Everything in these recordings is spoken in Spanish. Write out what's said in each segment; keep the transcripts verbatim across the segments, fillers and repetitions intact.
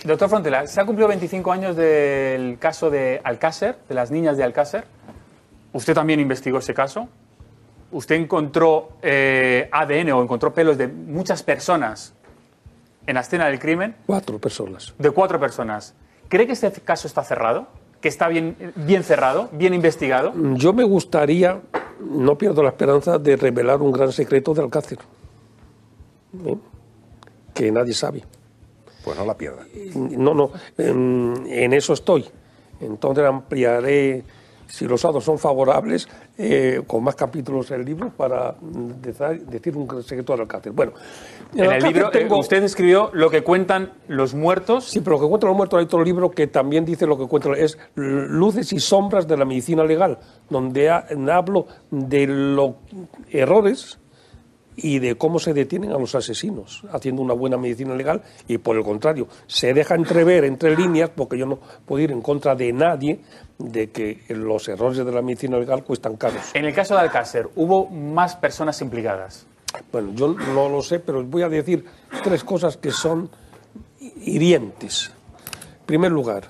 Doctor Frontela, se ha cumplido veinticinco años del caso de Alcácer, de las niñas de Alcácer. Usted también investigó ese caso. Usted encontró eh, A D N o encontró pelos de muchas personas en la escena del crimen. Cuatro personas. De cuatro personas. ¿Cree que este caso está cerrado? ¿Que está bien, bien cerrado, bien investigado? Yo me gustaría, no pierdo la esperanza de revelar un gran secreto de Alcácer, ¿eh? que nadie sabe. Pues no la pierda. No, no, en, en eso estoy. Entonces ampliaré, si los datos son favorables, eh, con más capítulos del libro para decir un secreto de Alcácer. Bueno, en, en el libro tengo... usted escribió lo que cuentan los muertos. Sí, pero lo que cuentan los muertos hay otro libro que también dice lo que cuentan, es Luces y sombras de la medicina legal, donde ha, hablo de los errores y de cómo se detienen a los asesinos, haciendo una buena medicina legal, y por el contrario, se deja entrever entre líneas, porque yo no puedo ir en contra de nadie, de que los errores de la medicina legal cuestan caros. En el caso de Alcácer, ¿hubo más personas implicadas? Bueno, yo no lo sé, pero voy a decir tres cosas que son hirientes. En primer lugar,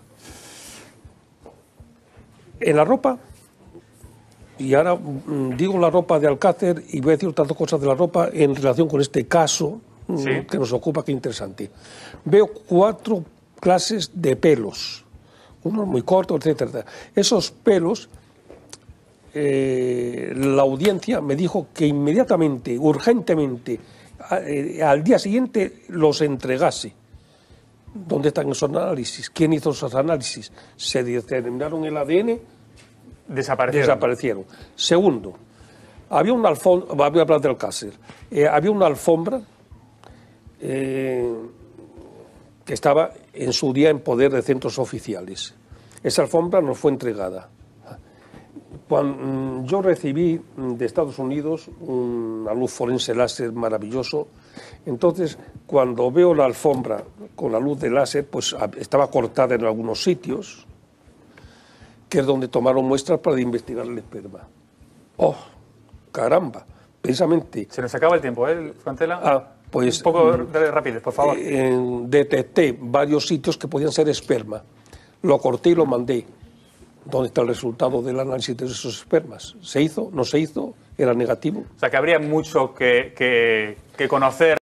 en la ropa, y ahora mmm, digo la ropa de Alcácer y voy a decir otras dos cosas de la ropa en relación con este caso mmm, ¿sí? que nos ocupa, que interesante. Veo cuatro clases de pelos, unos muy cortos, etcétera. Esos pelos, eh, la audiencia me dijo que inmediatamente, urgentemente, a, eh, al día siguiente los entregase. ¿Dónde están esos análisis? ¿Quién hizo esos análisis? ¿Se determinaron el A D N? Desaparecieron. Desaparecieron. Segundo, había una alfombra, voy a hablar del Alcácer, eh, había una alfombra eh, que estaba en su día en poder de centros oficiales. Esa alfombra nos fue entregada. Cuando yo recibí de Estados Unidos una luz forense láser maravilloso, entonces cuando veo la alfombra con la luz de láser, pues estaba cortada en algunos sitios, que es donde tomaron muestras para investigar el esperma. ¡Oh, caramba! Precisamente... Se nos acaba el tiempo, ¿eh, Frontela? Ah, pues... Un poco de rapidez, por favor. Eh, detecté varios sitios que podían ser esperma. Lo corté y lo mandé. ¿Dónde está el resultado del análisis de esos espermas? ¿Se hizo? ¿No se hizo? ¿Era negativo? O sea, que habría mucho que, que, que conocer.